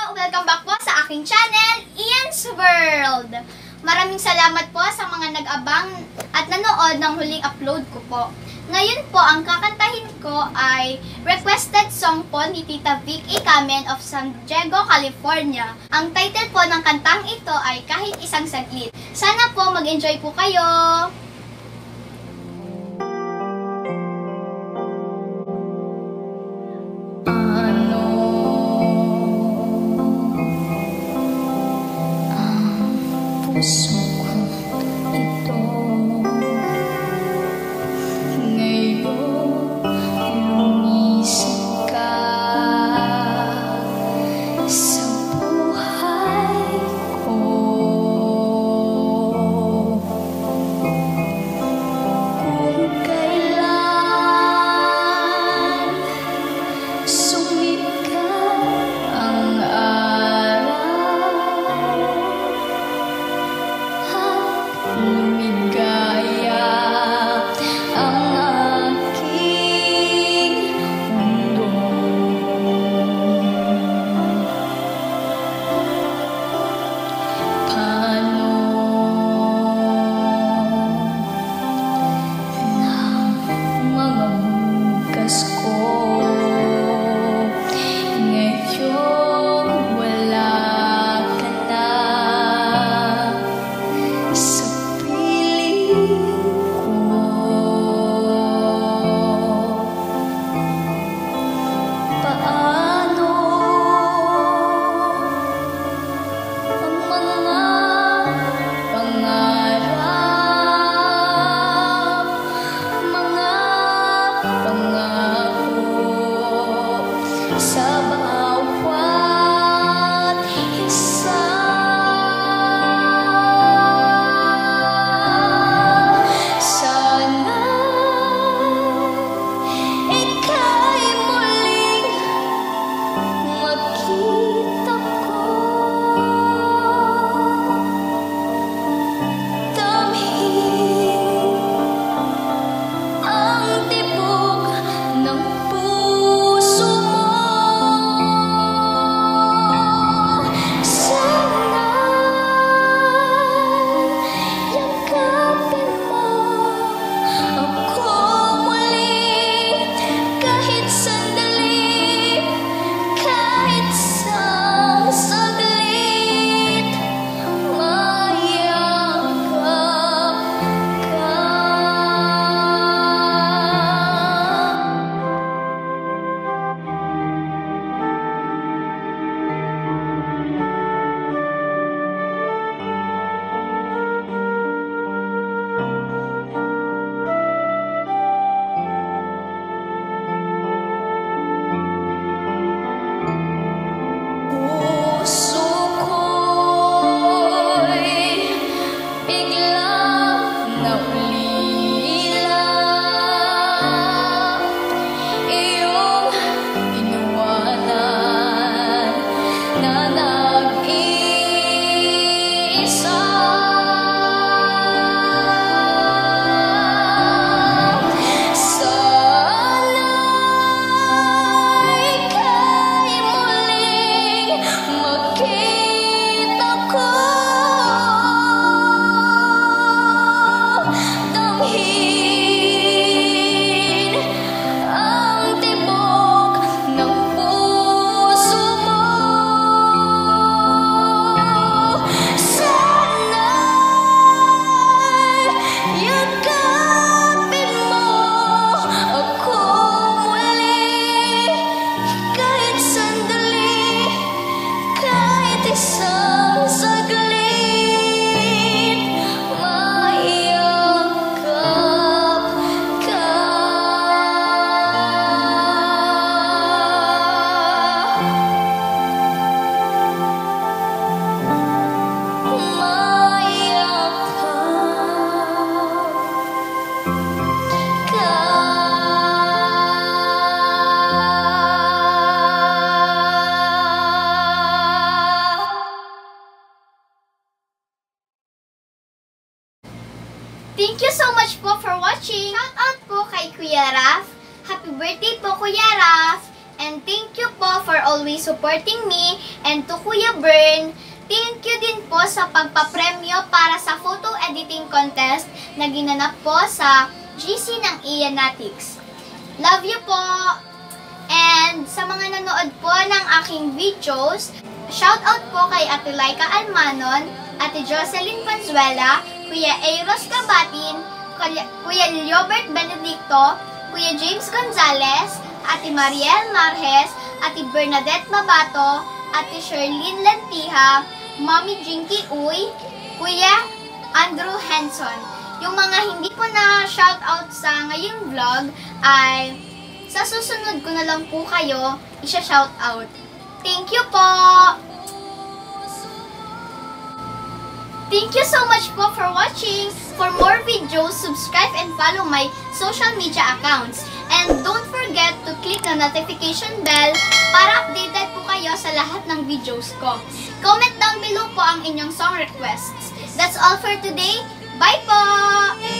Welcome back po sa aking channel, Ian's World! Maraming salamat po sa mga nag-abang at nanood ng huling upload ko po. Ngayon po, ang kakantahin ko ay requested song po ni Tita Vic A. Kamen of San Diego, California. Ang title po ng kantang ito ay Kahit Isang Saglit. Sana po mag-enjoy po kayo! Puso ko ito ngayon lumisip ka sa buhay ko. Kung kailan sumikat ang lumigaya ang aking mundo. Paano ng mga bukas ko ngayon wala ka na sa paano ang mga pangarap, mga pangako sa bawat isa. Sana ika'y muling makita ko, damhin ang tibok ng puso mo. Sana'y yakapin mo ako muli kahit sandali, kahit isang saglit, mayakap ka. Puso ko'y biglang naulila, iyong iniwanan na nag-iisa. Sana'y ika'y muling makita ko, damhin ang tibok ng puso mo. Sana'y yakapin mo ako muli kahit sandali, kahit isang saglit, mayakap ka. Mayakap ka. Thank you so much po for watching! Shout out po kay Kuya Raf! Happy birthday po, Kuya Raf! And thank you po for always supporting me. And to Kuya Bern, thank you din po sa pagpapremyo para sa photo editing contest na ginanap po sa GC ng Ianatics. Love you po! And sa mga nanood po ng aking videos, shoutout po kay Ate Laika Almanon, Ate Jocelyn Panzuela, Kuya Eros Cabatin, Kuya Liobert Benedicto, Kuya James Gonzalez, Ate Mariel Marjes, Ate Bernadette Mabato, Ate Sherlyn Lantiha, Mommy Jinky Uy, Kuya Andrew Henson. Yung mga hindi ko na shoutout sa ngayong vlog ay sa susunod ko na lang po kayo isha-shoutout. Thank you po! Thank you so much po for watching. For more videos, subscribe and follow my social media accounts. And don't forget to click the notification bell para updated po kayo sa lahat ng videos ko. Comment down below po ang inyong song requests. That's all for today. Bye po!